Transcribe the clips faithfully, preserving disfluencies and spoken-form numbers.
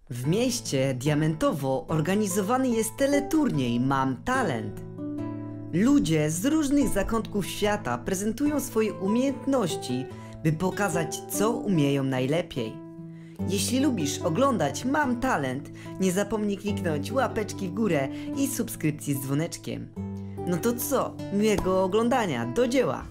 W mieście Diamentowo organizowany jest teleturniej Mam Talent. Ludzie z różnych zakątków świata prezentują swoje umiejętności, by pokazać, co umieją najlepiej. Jeśli lubisz oglądać Mam Talent, nie zapomnij kliknąć łapeczki w górę i subskrypcji z dzwoneczkiem. No to co? Miłego oglądania, do dzieła!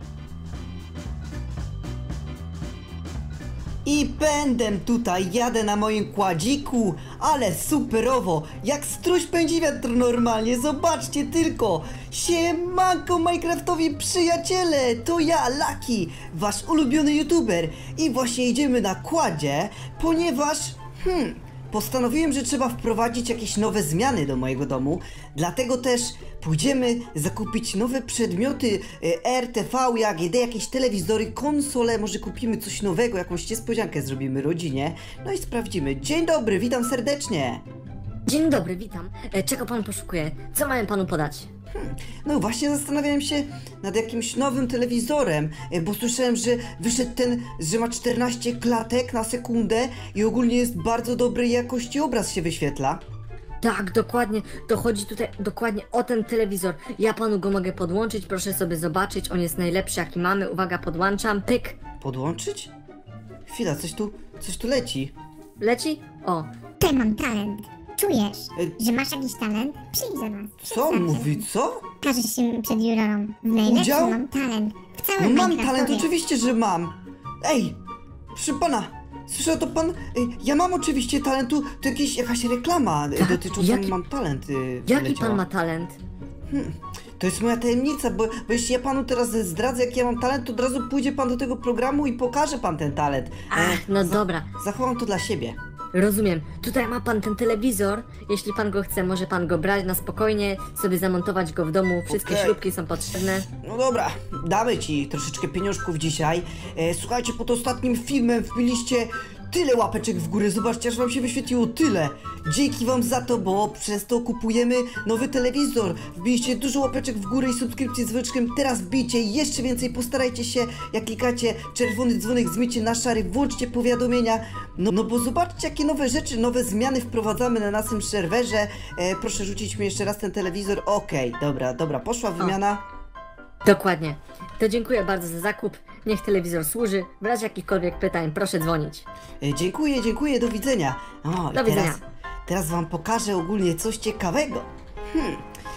I pędem tutaj jadę na moim kładziku, ale superowo, jak struś pędzi wiatr normalnie, zobaczcie tylko! Siemanko Minecraftowi przyjaciele, to ja, Lucky, wasz ulubiony youtuber i właśnie idziemy na kładzie, ponieważ, hmm, postanowiłem, że trzeba wprowadzić jakieś nowe zmiany do mojego domu, dlatego też pójdziemy zakupić nowe przedmioty R T V, A G D, jakieś telewizory, konsole, może kupimy coś nowego, jakąś niespodziankę zrobimy rodzinie, no i sprawdzimy. Dzień dobry, witam serdecznie. Dzień dobry, witam. E, czego pan poszukuje? Co mają panu podać? Hmm, no właśnie zastanawiałem się nad jakimś nowym telewizorem, bo słyszałem, że wyszedł ten, że ma czternaście klatek na sekundę i ogólnie jest bardzo dobrej jakości obraz się wyświetla. Tak, dokładnie, to chodzi tutaj dokładnie o ten telewizor. Ja panu go mogę podłączyć, proszę sobie zobaczyć, on jest najlepszy jaki mamy. Uwaga, podłączam, pyk. Podłączyć? Chwila, coś tu, coś tu leci. Leci? O. Ty, mam talent. Czujesz, E... że masz jakiś talent? Przyjdź do nas. Co mówi, co? Każesz się przed jurorą. Najlepszy Udział? mam talent. W całym No mam Minecraftowie. talent, oczywiście, że mam. Ej, proszę pana, słyszał to pan? Ej, ja mam oczywiście talentu, to jakieś, jakaś reklama Tak? dotycząca Jaki- mam talent. Yy, Jaki wyleciała. pan ma talent? Hmm, to jest moja tajemnica, bo, bo jeśli ja panu teraz zdradzę, jaki ja mam talent, to od razu pójdzie pan do tego programu i pokaże pan ten talent. E, Ach, no za- dobra. Zachowam to dla siebie. Rozumiem. Tutaj ma pan ten telewizor. Jeśli pan go chce, może pan go brać na spokojnie, sobie zamontować go w domu. Wszystkie Okej. śrubki są potrzebne. No dobra, damy ci troszeczkę pieniążków dzisiaj. E, słuchajcie, pod ostatnim filmem wbiliście tyle łapeczek w górę, zobaczcie, aż wam się wyświetliło tyle. Dzięki wam za to, bo przez to kupujemy nowy telewizor. Wbiliście dużo łapeczek w górę i subskrypcji z dzwoneczkiem. Teraz wbijcie jeszcze więcej, postarajcie się, jak klikacie czerwony dzwonek, zmieńcie na szary, włączcie powiadomienia. No, no bo zobaczcie, jakie nowe rzeczy, nowe zmiany wprowadzamy na naszym serwerze. E, proszę rzucić mi jeszcze raz ten telewizor. Okej, dobra, dobra, poszła wymiana. Dokładnie. To dziękuję bardzo za zakup. Niech telewizor służy. W razie jakichkolwiek pytań, proszę dzwonić. E, Dziękuję, dziękuję, do widzenia. O, i Do widzenia. Teraz, teraz wam pokażę ogólnie coś ciekawego. Hmm.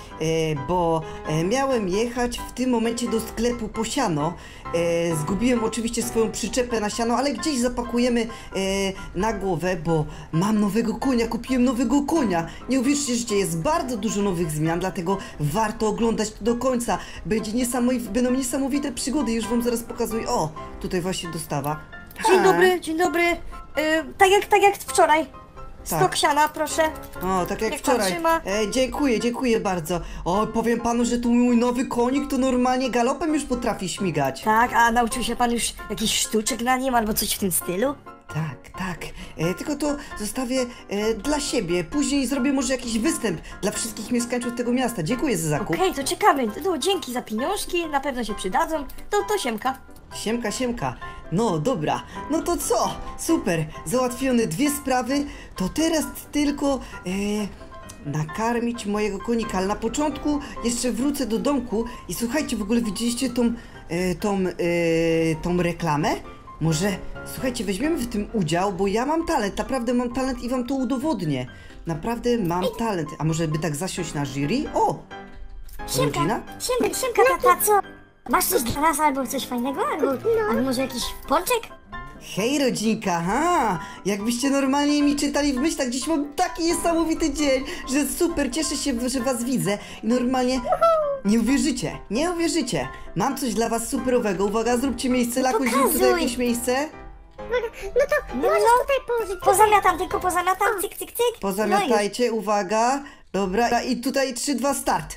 E, bo e, miałem jechać w tym momencie do sklepu po siano. E, zgubiłem oczywiście swoją przyczepę na siano, ale gdzieś zapakujemy e, na głowę, bo mam nowego konia, kupiłem nowego konia. Nie uwierzcie, że jest bardzo dużo nowych zmian, dlatego warto oglądać to do końca. Będzie niesamowite, będą niesamowite przygody, już wam zaraz pokazuję. O, tutaj właśnie dostawa. Dzień Ha. dobry, dzień dobry. Yy, tak jak tak jak wczoraj. Tak. Stok siana, proszę. O, tak jak Jak pan wczoraj. trzyma? E, dziękuję, dziękuję bardzo. O, powiem panu, że tu mój nowy konik to normalnie galopem już potrafi śmigać. Tak, a nauczył się pan już jakichś sztuczek na nim albo coś w tym stylu? Tak, tak. E, tylko to zostawię e, dla siebie. Później zrobię może jakiś występ dla wszystkich mieszkańców tego miasta. Dziękuję za zakup. Okej, to czekamy. No, dzięki za pieniążki, na pewno się przydadzą. To, to siemka. Siemka, siemka. No dobra, no to co? Super, załatwione dwie sprawy. To teraz tylko e, nakarmić mojego konika. Ale na początku jeszcze wrócę do domku i słuchajcie, w ogóle widzieliście tą, e, tą, e, tą reklamę? Może, słuchajcie, weźmiemy w tym udział, bo ja mam talent, naprawdę mam talent i wam to udowodnię. Naprawdę mam talent. A może by tak zasiąść na jury? O! Rodzina? Siemka, siemka, tata, co? Masz coś dla nas albo coś fajnego? Albo, albo może jakiś pączek? Hej rodzinka, ha! Jakbyście normalnie mi czytali w myślach, dziś mam taki niesamowity dzień, że super, cieszę się, że was widzę i normalnie nie uwierzycie, nie uwierzycie. Mam coś dla was superowego, uwaga, zróbcie miejsce, Lakuś, zrób tutaj pokazuj. jakieś miejsce. No to możesz tutaj położyć. Pozamiatam, tylko pozamiatam, cyk, cyk, cyk. Pozamiatajcie, uwaga, dobra, i tutaj trzy, dwa, start.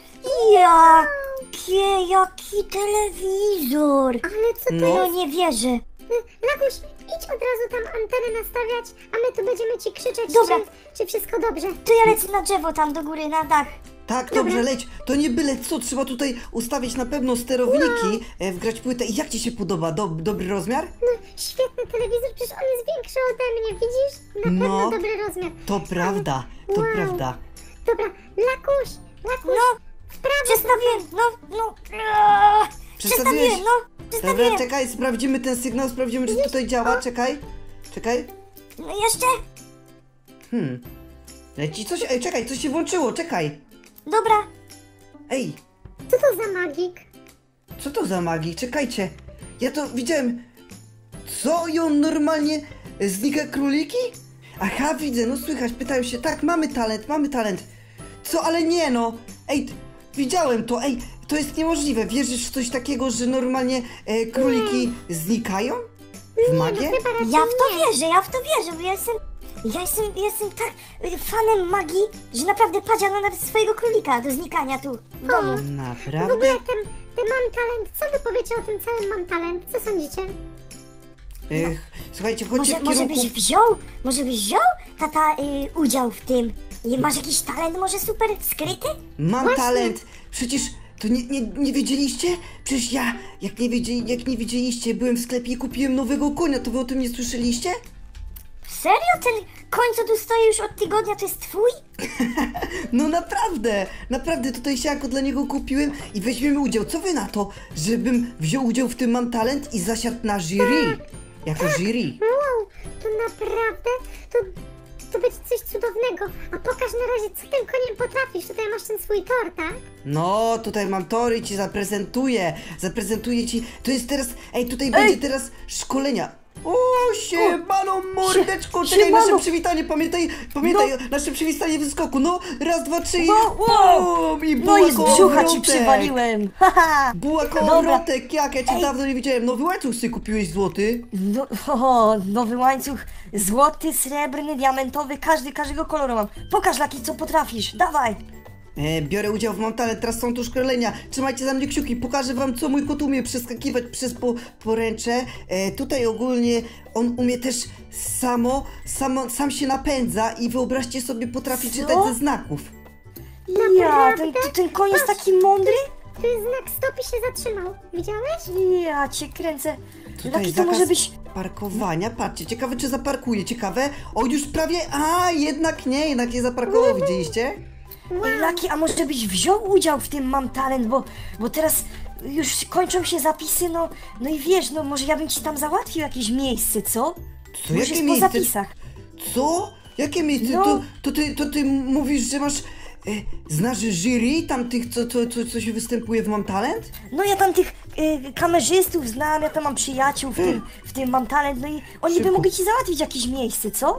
Jakie, jaki telewizor! Ale co to No. No nie wierzę. Lakuś, idź od razu tam antenę nastawiać, a my tu będziemy ci krzyczeć, Dobra. czy, czy wszystko dobrze. To ja lecę na drzewo tam do góry, na dach. Tak, dobrze, leć. To nie byle co, trzeba tutaj ustawić na pewno sterowniki, e, wgrać płytę. I jak ci się podoba? Dob dobry rozmiar? No, świetny telewizor, przecież on jest większy ode mnie, widzisz? Na No. pewno dobry rozmiar. To prawda, to Wow. prawda. Dobra, Lakuś, Lakuś, No, w prawo. przestawiłem, no, no. eee, Przestawiłeś? Przestawiłem, no, Dobra, przestawiłem. czekaj, sprawdzimy ten sygnał, sprawdzimy, czy tutaj działa. Czekaj, czekaj. No jeszcze? Hmm. Leci coś? Ej, czekaj, coś się włączyło, czekaj. Dobra. Ej, Co to za magik? co to za magii? Czekajcie. Ja to widziałem. Co? I on normalnie znika króliki? Aha, widzę, no słychać, pytają się, tak, mamy talent, mamy talent. Co, ale nie no. Ej, t- widziałem to, ej, to jest niemożliwe. Wierzysz w coś takiego, że normalnie e, króliki znikają? W magię? Chyba raczej Ja w to nie. wierzę, ja w to wierzę, bo ja jestem, ja jestem, jestem tak y, fanem magii, że naprawdę padziano nawet swojego królika do znikania tu, w domu. W Naprawdę? ogóle ten, ten mam talent, co wy powiecie o tym całym mam talent? Co sądzicie? Ech, słuchajcie, chodźcie Może, w może kierunku... byś wziął, może byś wziął, tata, y, udział w tym. I masz jakiś talent może super skryty? Mam Właśnie. talent! Przecież to nie, nie, nie wiedzieliście? Przecież ja, jak nie, wiedzieli, jak nie wiedzieliście, byłem w sklepie i kupiłem nowego konia, to wy o tym nie słyszeliście? Serio? Ten koń, co tu stoi już od tygodnia, to jest twój? No naprawdę, naprawdę tutaj sianko dla niego kupiłem i weźmiemy udział. Co wy na to, żebym wziął udział w tym Mam Talent i zasiadł na jury? Jako jury. Wow, to naprawdę, to, to będzie coś cudownego. A pokaż na razie, co tym koniem potrafisz. Tutaj masz ten swój tor, tak? No, tutaj mam tory, ci zaprezentuję. Zaprezentuję ci. To jest teraz. Ej, tutaj będzie teraz szkolenia. O, siemano, mordeczko! Czekaj, siemano. nasze przywitanie, pamiętaj, pamiętaj, nasze przywitanie w skoku. No, raz, dwa, trzy i... No, wow. Bum, i No buła i z koło brzucha ci wrotek. przywaliłem. Haha. Buła koło Dobra. wrotek, jak ja cię Ej. dawno nie widziałem. Nowy łańcuch sobie kupiłeś złoty. No, o, nowy łańcuch, złoty, srebrny, diamentowy, każdy, każdego koloru mam. Pokaż, Laki, co potrafisz, dawaj. E, biorę udział w Mam Talent, teraz są tu szkolenia. Trzymajcie za mnie kciuki, pokażę wam, co mój kot umie przeskakiwać przez po, poręcze. E, tutaj ogólnie on umie też samo, samo, sam się napędza i wyobraźcie sobie, potrafi Co? czytać ze znaków. Ja, ten, ten koń jest taki mądry. Tu jest znak stop i się zatrzymał. Widziałeś? Ja cię kręcę. Tutaj Laki, to zakaz może być... parkowania, patrzcie, ciekawe czy zaparkuje, ciekawe. O, już prawie, a jednak nie, jednak nie zaparkował, widzieliście? Ej, Laki, a może byś wziął udział w tym Mam Talent, bo, bo teraz już kończą się zapisy, no, no i wiesz, no może ja bym ci tam załatwił jakieś miejsce, co? Co, Już jakie jest po miejsce? zapisach. Co? Jakie miejsce? No. To, to, ty, to ty mówisz, że masz... E, znasz jury tamtych, co, co, co, co się występuje w Mam Talent? No ja tam tych y, kamerzystów znam, ja tam mam przyjaciół w tym, w tym Mam Talent, no i oni Szybko. by mogli ci załatwić jakieś miejsce, co?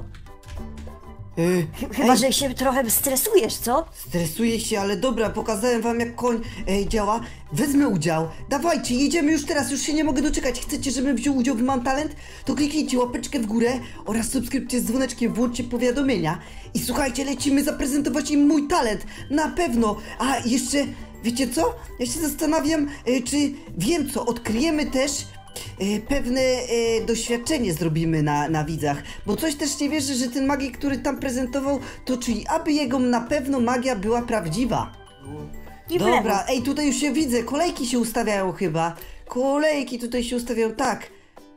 E, Ch- Chyba, ej, że się trochę stresujesz, co? Stresuję się, ale dobra, pokazałem wam jak koń e, działa. Wezmę udział. Dawajcie, jedziemy już teraz, już się nie mogę doczekać. Chcecie, żebym wziął udział w Mam Talent? To kliknijcie łapeczkę w górę oraz subskrypcję z dzwoneczkiem, włączcie powiadomienia. I słuchajcie, lecimy zaprezentować im mój talent. Na pewno. A jeszcze, wiecie co? Ja się zastanawiam, e, czy wiem co, odkryjemy też e, pewne e, doświadczenie zrobimy na, na widzach, bo coś też nie wierzę, że ten magik, który tam prezentował, to czyli aby jego na pewno magia była prawdziwa. I w lewo. Dobra, ej, tutaj już się widzę, kolejki się ustawiają chyba. Kolejki tutaj się ustawiają, tak.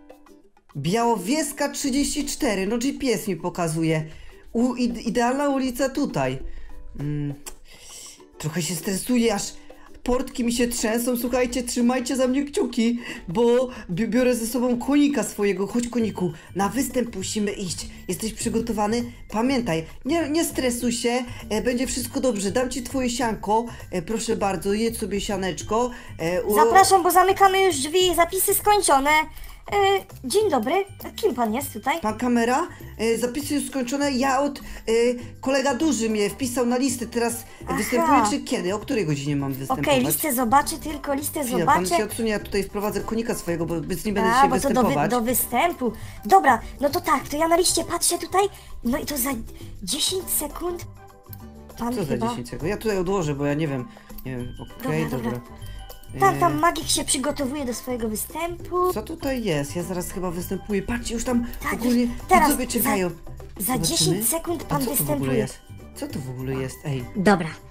Białowieska trzydzieści cztery, no G P S mi pokazuje. U, ide, idealna ulica tutaj. Mm, trochę się stresuję, aż portki mi się trzęsą. Słuchajcie, trzymajcie za mnie kciuki, bo bi biorę ze sobą konika swojego. Chodź, koniku, na występ musimy iść. Jesteś przygotowany? Pamiętaj, nie, nie stresuj się, e, będzie wszystko dobrze. Dam ci twoje sianko, e, proszę bardzo, jedz sobie sianeczko. E, u- Zapraszam, bo zamykamy już drzwi, zapisy skończone. E, dzień dobry, kim pan jest tutaj? Pan kamera, e, zapisy już skończone. Ja od e, kolega duży mnie wpisał na listę. Teraz Aha. występuję, czy kiedy? O której godzinie mam Okej, występować? listę zobaczę, tylko listę Chwila, pan zobaczę. się odsunie, ja tutaj wprowadzę konika swojego, bo bez nim będę A, dzisiaj bo to do, wy, występować. do występu. Dobra, no to tak, to ja na liście patrzę tutaj, no i to za dziesięć sekund. Pan Co za chyba... dziesięć sekund? Ja tutaj odłożę, bo ja nie wiem. Nie wiem, okej, Dobra, dobra. dobra. Tak, E, tam magik się przygotowuje do swojego występu. Co tutaj jest? Ja zaraz chyba występuję. Patrzcie, już tam Tak, ogólnie teraz widzowie za- czekają. Za Zobaczymy. dziesięć sekund A pan co to w ogóle występuje. jest? Co to w ogóle jest? Ej, Dobra.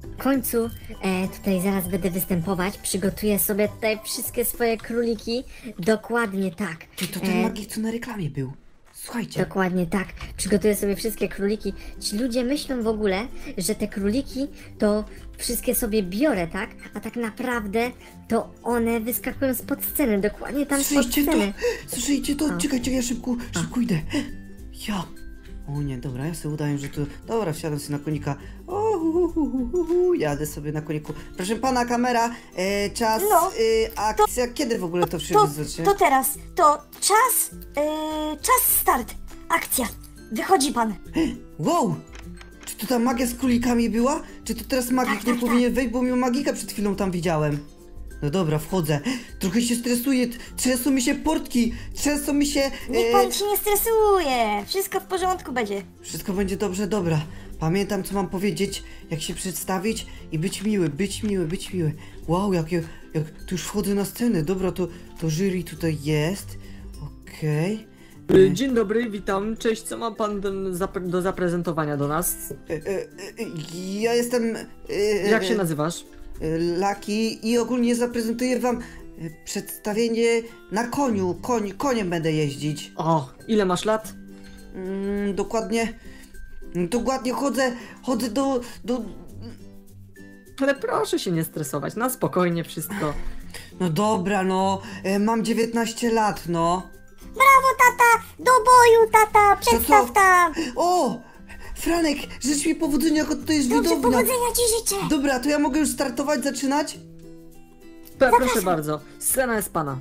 W końcu e, tutaj zaraz będę występować, przygotuję sobie tutaj wszystkie swoje króliki, dokładnie tak. Ty, to ten E, magik, co na reklamie był. Słuchajcie. Dokładnie tak. Przygotuję sobie wszystkie króliki. Ci ludzie myślą w ogóle, że te króliki to wszystkie sobie biorę, tak? A tak naprawdę to one wyskakują spod sceny, dokładnie tam spod Słyszycie to? sceny. Słyszycie to? Czekajcie, ja szybko, szybko idę. Ja. O nie, dobra, ja sobie udaję, że to... Dobra, wsiadam sobie na konika. O, hu, hu, hu, hu, hu, jadę sobie na koniku. Proszę pana, kamera, e, czas, No, e, akcja, kiedy w ogóle to To, wszystko zacznie? to teraz, to czas, yy, czas start, akcja. Wychodzi pan. Wow! Czy to ta magia z królikami była? Czy to teraz magik Tak, nie tak, powinien wejść, bo miał magika przed chwilą tam widziałem? No dobra, wchodzę. Trochę się stresuję, trzęsą mi się portki, trzęsą mi się... Niech e, pan się nie stresuje, wszystko w porządku będzie. Wszystko będzie dobrze, dobra. Pamiętam, co mam powiedzieć, jak się przedstawić i być miły, być miły, być miły. Wow, jak, jak, jak tu już wchodzę na scenę. Dobra, to, to jury tutaj jest. Okej. Y, Dzień dobry, witam. Cześć, co ma pan do, zapre- do zaprezentowania do nas? E, e, e, Ja jestem... e, e, Jak się nazywasz? e, Lucky i ogólnie zaprezentuję wam e, przedstawienie na koniu. Koń, koniem będę jeździć. O, ile masz lat? Mm, dokładnie... Dokładnie chodzę, chodzę do... do... Ale proszę się nie stresować, na spokojnie wszystko. No dobra, no. E, mam dziewiętnaście lat, no. Brawo tata, do boju tata, przedstaw co? tam. O! Franek, życz mi powodzenia, jako to jest Dobrze, widownia. powodzenia ci życzę. Dobra, to ja mogę już startować, zaczynać? P- proszę bardzo, scena jest pana.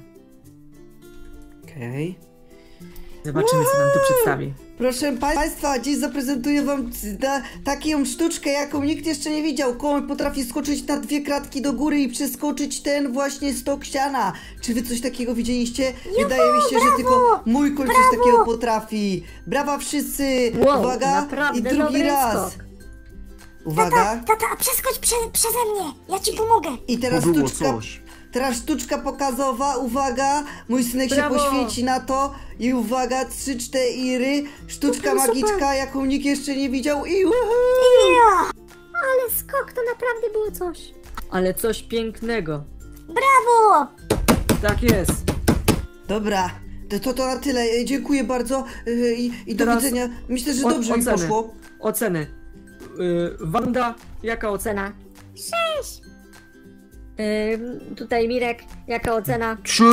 Okej. Zobaczymy, co nam tu przedstawi. Proszę Państwa, dziś zaprezentuję Wam ta, taką sztuczkę, jaką nikt jeszcze nie widział. Koń potrafi skoczyć na dwie kratki do góry i przeskoczyć ten właśnie stok siana. Czy Wy coś takiego widzieliście? Wydaje mi się, że tylko mój koń coś takiego potrafi. Brawa wszyscy! Wow, Uwaga! naprawdę I drugi dobry raz! skok. Uwaga! Tata, tata, przeskocz prze, przeze mnie, ja ci pomogę. I teraz To było sztuczka, coś. teraz sztuczka pokazowa, uwaga, mój synek Brawo. się poświęci na to i uwaga, trzy, cztery, sztuczka Super, magiczka, super. jaką nikt jeszcze nie widział i uhu! Ale skok to naprawdę było coś. Ale coś pięknego. Brawo. Tak jest. Dobra, to, to to na tyle, E, dziękuję bardzo e, i, i do Teraz widzenia, myślę, że o- dobrze mi oceny. poszło. Oceny. Y, Wanda, jaka ocena? Cena. Ym, tutaj Mirek, jaka ocena? Trzy!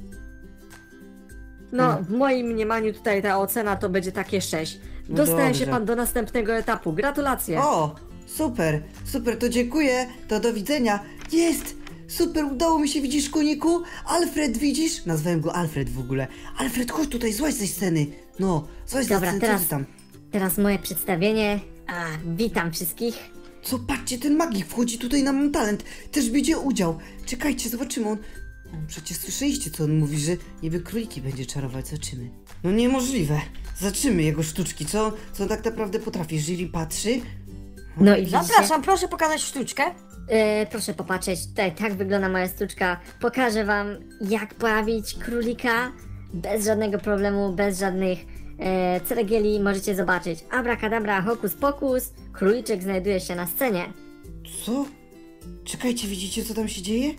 No, w moim mniemaniu tutaj ta ocena to będzie takie sześć. No Dostaje się dobrze. pan do następnego etapu. Gratulacje. O, super, super, to dziękuję, to do widzenia. Jest, super, udało mi się, widzisz koniku? Alfred, widzisz? Nazwałem go Alfred w ogóle. Alfred, chodź tutaj, złaź ze sceny. No, złaź ze Dobra, sceny, co teraz, ty tam? teraz moje przedstawienie. A, witam wszystkich. Co, patrzcie, ten magik wchodzi tutaj na Mam Talent, też będzie udział. Czekajcie, zobaczymy, on... on przecież słyszeliście, co on mówi, że niby króliki będzie czarować, zobaczymy. No niemożliwe, zobaczymy jego sztuczki, co, co on tak naprawdę potrafi, jeżeli patrzy... No i widzicie, Zapraszam, proszę pokazać sztuczkę. e, proszę popatrzeć, tutaj tak wygląda moja sztuczka. Pokażę wam, jak pojawić królika bez żadnego problemu, bez żadnych e, ceregieli. Możecie zobaczyć. Abracadabra, hokus pokus, króliczek znajduje się na scenie. Co? Czekajcie, widzicie, co tam się dzieje?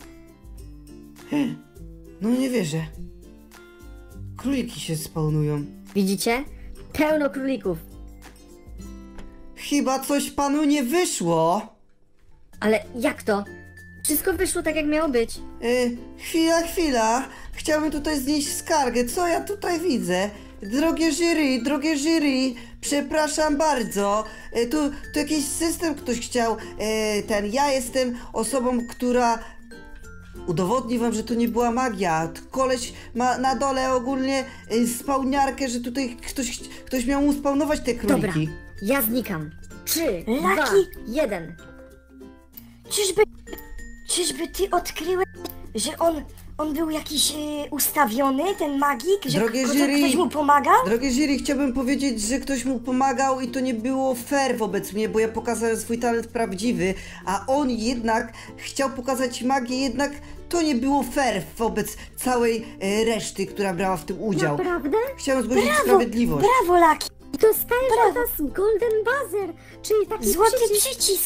He, no nie wierzę. Króliki się spawnują. Widzicie? Pełno królików. Chyba coś panu nie wyszło. Ale jak to? Wszystko wyszło tak, jak miało być. E, chwila, chwila. Chciałbym tutaj znieść skargę. Co ja tutaj widzę? Drogie jury, drogie jury, przepraszam bardzo. E, tu, tu jakiś system ktoś chciał. E, ten, ja jestem osobą, która udowodni wam, że to nie była magia. T- Koleś ma na dole ogólnie e, spawniarkę, że tutaj ktoś, ktoś miał mu spawnować te króliki. Dobra, ja znikam. Trzy, Lucky. dwa, jeden. Czyżby, czyżby ty odkryłeś, że on, on był jakiś y, ustawiony, ten magik, że Drogie kto, jury. ktoś mu pomagał? Drogie jury, chciałbym powiedzieć, że ktoś mu pomagał i to nie było fair wobec mnie, bo ja pokazałem swój talent prawdziwy, a on jednak chciał pokazać magię, jednak to nie było fair wobec całej e, reszty, która brała w tym udział. Naprawdę? Chciałem zgłosić Brawo, sprawiedliwość. brawo Laki, Dostajesz Brawo. od nas Golden Buzzer, czyli taki złoty przycisk. przycisk.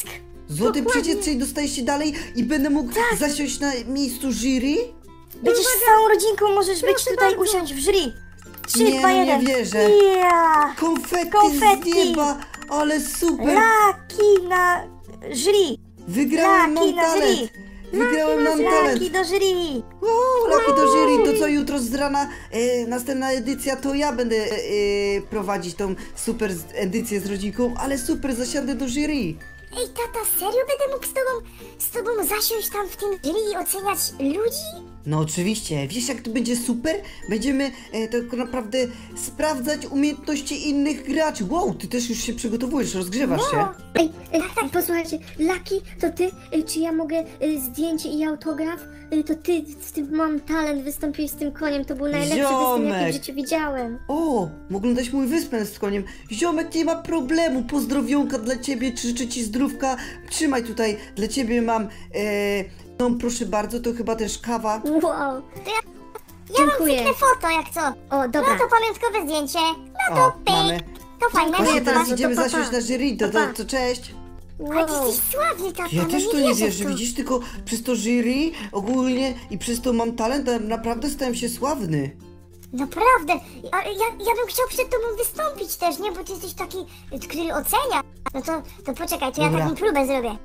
Złoty Dokładnie. przycisk, czyli dostaję się dalej i będę mógł zasiąść na miejscu jury? Będziesz z całą rodzinką, możesz być Proszę tutaj, bardzo. usiąść w jury. Trzy, Nie, dwa, no nie jeden. wierzę. Ja! Konfetti, Konfetti. z nieba, ale super! Laki na jury! Wygrałem Laki mam na talent! jury! Wygrałem mam talent! Laki do jury! Uuu, Laki do jury, to co jutro z rana, e, następna edycja, to ja będę e, e, prowadzić tą super z- edycję z rodzinką, ale super, zasiądę do jury. Ej, tata, serio będę mógł z tobą, z tobą zasiąść tam w tym jury i oceniać ludzi? No oczywiście, wiesz jak to będzie super? Będziemy e, tak naprawdę sprawdzać umiejętności innych graczy. Wow, ty też już się przygotowujesz, rozgrzewasz się. Ej, ej, posłuchajcie, Laki, to ty, y, czy ja mogę y, zdjęcie i autograf? Y, to ty z tym mam talent, wystąpiłeś z tym koniem, to był najlepszy występ, jaki Ziomek. w życiu widziałem. O, mogę dać mój wyspę z koniem. Ziomek, nie ma problemu, pozdrowionka dla ciebie, życzę ci zdrówka. Trzymaj tutaj, dla ciebie mam, e, no proszę bardzo, to chyba też kawa. Wow, Ja dziękuję. mam cyknę foto, jak co? O, No dobra. to pamiątkowe zdjęcie. No O, to pyk. mamy. To fajne. Właśnie Dziękuję teraz bardzo, idziemy to pa, zasiąść pa. na jury, to, to, Pa, pa. to cześć. Ale ty Wow. jesteś sławny, tata, Ja no też nie to nie wierzę w wierzę, to. widzisz, tylko przez to jury ogólnie i przez to mam talent, a naprawdę stałem się sławny. Naprawdę. A ja, ja bym chciał przed tobą wystąpić też, nie? Bo ty jesteś taki, który ocenia. No to, to poczekaj, to ja Dobra. taką próbę zrobię.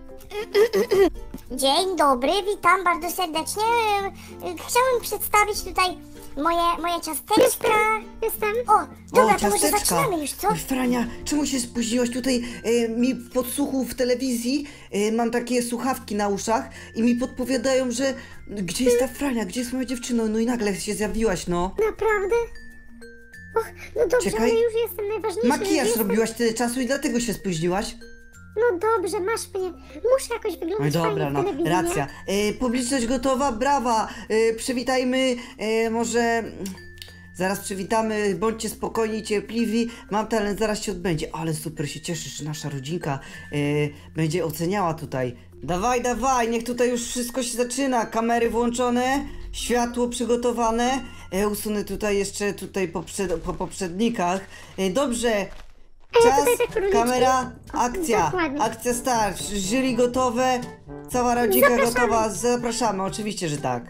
Dzień dobry, witam bardzo serdecznie. Chciałem przedstawić tutaj moje, moje ciasteczka. Jestem. O, dobra, o, to może ciasteczka. zaczynamy już, co? Oj, Frania, czemu się spóźniłaś? Tutaj e, mi w podsłuchu w telewizji e, mam takie słuchawki na uszach i mi podpowiadają, że gdzie jest ta Frania, gdzie jest moja dziewczyna? No i nagle się zjawiłaś, no. Naprawdę? Och, no dobrze, Czekaj. ale już jestem najważniejszy. Makijaż jestem... robiłaś tyle czasu i dlatego się spóźniłaś? No dobrze, masz mnie. Muszę jakoś wyglądać No i dobra, fajnie no, w telewizji, racja. E, publiczność gotowa, brawa. E, przywitajmy, e, może... Zaraz przywitamy, bądźcie spokojni, cierpliwi. Mam talent, zaraz się odbędzie. Ale super, się cieszę, że nasza rodzinka e, będzie oceniała tutaj. Dawaj, dawaj, niech tutaj już wszystko się zaczyna. Kamery włączone, światło przygotowane. E, usunę tutaj jeszcze tutaj poprzed, po poprzednikach. E, dobrze. Czas, tutaj te króliczki. kamera, akcja. Dokładnie. Akcja start. Jury gotowe, cała rodzinka gotowa. Zapraszamy, oczywiście, że tak.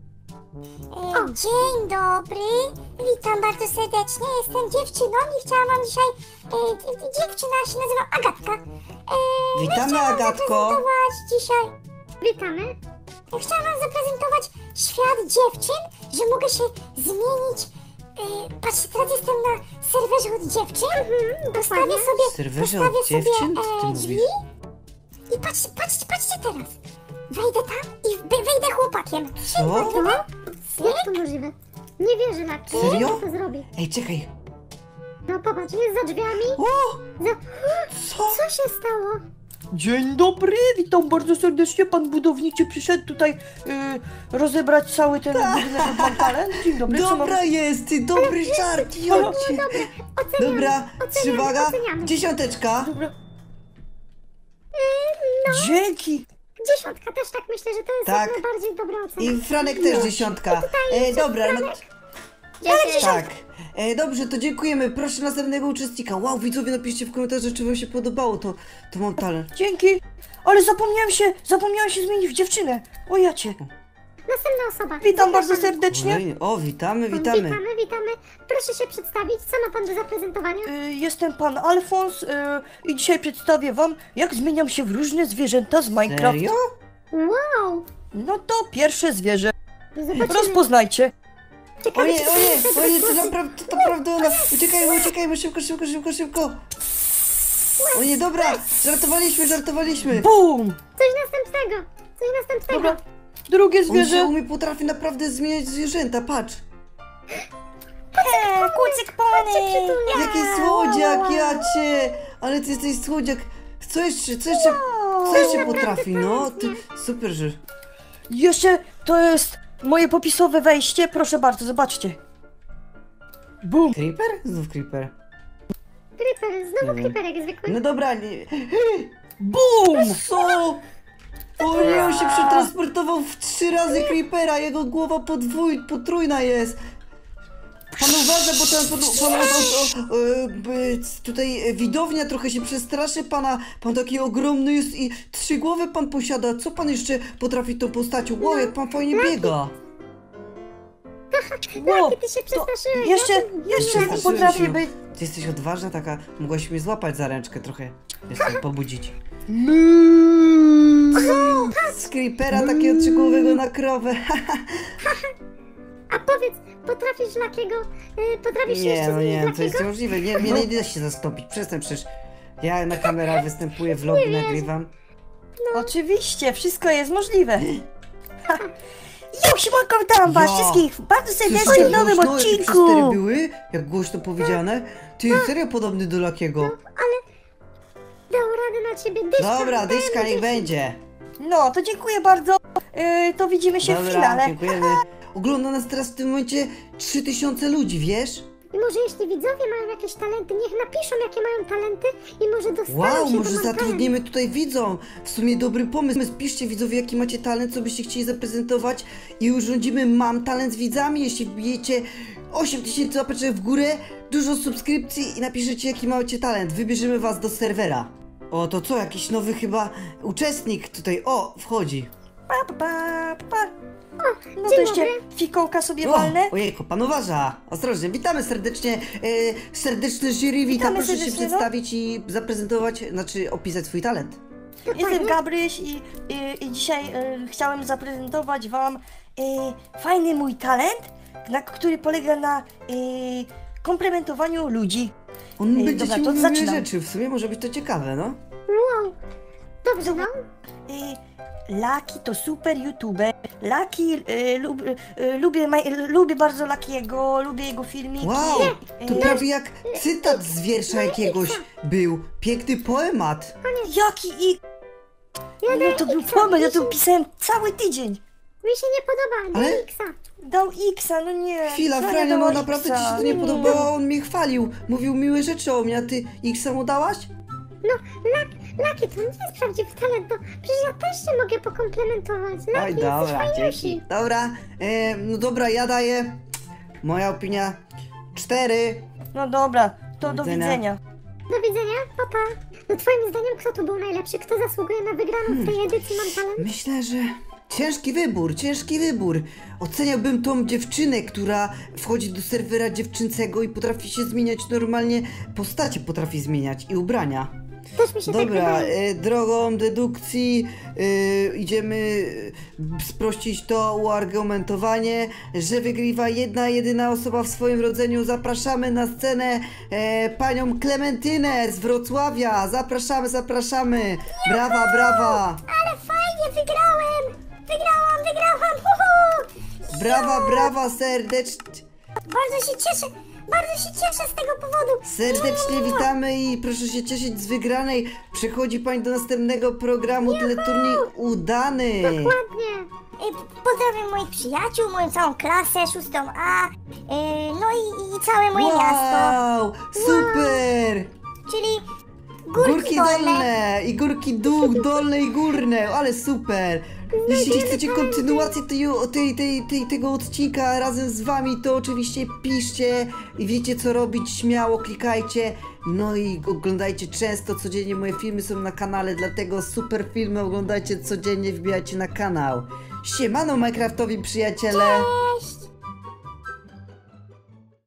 E, dzień dobry, witam bardzo serdecznie, jestem dziewczyną i chciałam wam dzisiaj, e, d- d- dziewczyna się nazywa Agatka. E, Witamy, chciałam wam Agatko. zaprezentować dzisiaj, Witamy. chciałam wam zaprezentować świat dziewczyn, że mogę się zmienić. E, patrzcie, teraz jestem na serwerze od dziewczyn, postawię sobie, Serwerze postawię od dziewczyn? Co ty sobie e, mówisz? drzwi i patrzcie, patrzcie, patrzcie teraz. Wejdę tam i wy- wyjdę chłopakiem. Co? Co? Jak to możliwe? Nie wierzę na to. Serio? Jak to zrobi? Ej, czekaj. No popatrz, jest za drzwiami. O! Za... Co? Co się stało? Dzień dobry, witam bardzo serdecznie. Pan budowniczy przyszedł tutaj y, rozebrać cały ten budynek od Mam Talent. Dzień dobry, co mam... Dobra jest, ty dobry żart, chodźcie. Oceniamy. Dobra, oceniamy, uwaga, oceniamy. dziesiąteczka. Dobra. Dzięki. Dziesiątka też tak myślę, że to jest Tak. jak najbardziej dobra ocena. I Franek też dziesiątka. E, dobra, no Dziesięć. tak. E, dobrze, to dziękujemy. Proszę następnego uczestnika. Wow, widzowie, napiszcie w komentarzach, czy wam się podobało to, to Mam Talent. Dzięki. Ale zapomniałem się, zapomniałem się zmienić w dziewczynę. O jacie. Następna osoba. Witam bardzo Zapraszam. serdecznie. Kolejny. O, witamy, witamy. Witamy, witamy. Proszę się przedstawić. Co ma pan do zaprezentowania? Y, Jestem pan Alfons y, i dzisiaj przedstawię wam, jak zmieniam się w różne zwierzęta z Minecraft. Serio? Wow! No to pierwsze zwierzę. Zobaczymy. Rozpoznajcie. O Ciekawe, nie, czy o nie, są o nie, jeszcze to głosy. naprawdę, to naprawdę ona. Uciekajmy, uciekajmy, szybko, szybko, szybko, szybko. O nie, dobra, żartowaliśmy, żartowaliśmy. Bum! Coś następnego. Coś następnego. Dobra. Drugie On się zwierzę. umie, potrafi naprawdę zmieniać zwierzęta, patrz. E, kucyk pony! Jaki słodziak, ja cię! Ale ty jesteś słodziak. Co jeszcze, co jeszcze, co jeszcze potrafi, no? Ty, super, że... Jeszcze to jest moje popisowe wejście. Proszę bardzo, zobaczcie. Bum! Creeper? Znów creeper. Creeper, znowu Nie wiem. creeper jak zwykły. No dobra, nie... Bum! Co? O nie, on się przetransportował w trzy razy creepera, jego głowa podwój, potrójna jest. pan uważa, bo ten pan, pan, pan, o, e, by- tutaj widownia trochę się przestraszy pana. Pan taki ogromny jest i trzy głowy pan posiada. Co pan jeszcze potrafi tą postacią? Wow, jak pan fajnie biega. Wow, Ty się to przestraszyłeś. jeszcze, ja tym- jeszcze Przestraszyłem potrafię się. być... Ty jesteś odważna taka, mogłaś mnie złapać za ręczkę trochę. Jestem pobudzić. Z creepera takiego trzygłowego na krowę. A powiedz, potrafisz Lakiego, y, potrafisz Nie, jeszcze no zmienić nie, to jest Lakiego? niemożliwe. Nie, nie, nie da się zastąpić. Przestań przecież. Ja na kamerach występuję, vlogi nagrywam. Oczywiście, wszystko jest możliwe. Ha. Jo, siemanko, witam was Ja. wszystkich bardzo serdecznie Słyszałeś w nowym głośno, jakie odcinku. przestery były? Jak głośno powiedziane? Ty, serio podobny do Lakiego. Dał radę na ciebie, dyszka. Dobra, dyszka niech będzie. No, to dziękuję bardzo. Yy, to widzimy się w Dobra, finale. dziękujemy. Ogląda nas teraz w tym momencie trzy tysiące ludzi, wiesz? I może jeśli widzowie mają jakieś talenty, niech napiszą jakie mają talenty i może dostaną Wow, się może do mam talent. zatrudnimy tutaj widzom. W sumie dobry pomysł. Piszcie widzowie, jaki macie talent, co byście chcieli zaprezentować i urządzimy Mam Talent z widzami. Jeśli wbijecie osiem tysięcy łapeczek w górę, dużo subskrypcji i napiszecie, jaki macie talent. Wybierzemy was do serwera. O, to co? Jakiś nowy chyba uczestnik tutaj. O, wchodzi. Pa, pa, pa, pa. No to dzień jeszcze dobry. fikołka sobie O, walnę. ojejku, pan uważa. Ostrożnie, witamy serdecznie. E, serdeczne jury, witam. Witamy Proszę się serdecznie, no. przedstawić i zaprezentować, znaczy opisać swój talent. Jestem Gabryś i, i, i dzisiaj e, chciałem zaprezentować wam e, fajny mój talent, na, który polega na e, komplementowaniu ludzi. On Ej, będzie dobra, ci to mówił zaczynam. rzeczy, w sumie może być to ciekawe, no. Wow, dobrze no. E, Laki to super youtuber. Laki e, lub, e, lubię, ma, e, lubię bardzo Lakiego, lubię jego filmiki. Wow, to E, prawie jak cytat z wiersza jakiegoś był. Piękny poemat. Jaki i... Ja No to był pomysł, ja to pisałem cały tydzień. Mi się nie podoba, Ale- do Xa. Dał X-a, no nie. Chwila, Frania Frania, no dała naprawdę ci X-a, się to nie no podobało, on mnie chwalił. Mówił miłe rzeczy o mnie, a ty X mu dałaś? No, Lak, Laki to nie jest prawdziwy talent, to przecież ja też się mogę pokomplementować. Laki, Oj, jesteś dobra, fajniejszy. dzięki. Dobra, e, no dobra, ja daję. Moja opinia cztery. No dobra, to do widzenia. widzenia. Do widzenia, papa. No twoim zdaniem kto tu był najlepszy? Kto zasługuje na wygraną w tej edycji Mam Talent? Myślę, że ciężki wybór, ciężki wybór. Oceniałbym tą dziewczynę, która wchodzi do serwera dziewczęcego i potrafi się zmieniać normalnie, postacie potrafi zmieniać i ubrania. Też mi się tak Dobra, wydaje. e, drogą dedukcji e, idziemy e, sprościć to uargumentowanie, że wygrywa jedna, jedyna osoba w swoim rodzeniu. Zapraszamy na scenę e, panią Klementynę z Wrocławia. Zapraszamy, zapraszamy. Brawa, brawa. Ale fajnie, wygrałem! Wygrałam, wygrałam! Uhu! Brawa, brawa, serdecznie. Bardzo się cieszę, bardzo się cieszę z tego powodu. Serdecznie witamy i proszę się cieszyć z wygranej. Przechodzi pani do następnego programu teleturniej udany. Ładnie. Y, Pozdrawiam moich przyjaciół, moją całą klasę, szóstą A, y, no i, i całe moje miasto, Wow, super. czyli górki, Górki dolne. dolne i górki dół, dolne i górne, ale super! Jeśli chcecie kontynuację tej, tej, tej, tej, tego odcinka razem z wami, to oczywiście piszcie i wiecie co robić, śmiało klikajcie. No i oglądajcie często, codziennie moje filmy są na kanale, dlatego super filmy oglądajcie codziennie, wbijajcie na kanał. Siemano Minecraftowi przyjaciele! Cześć!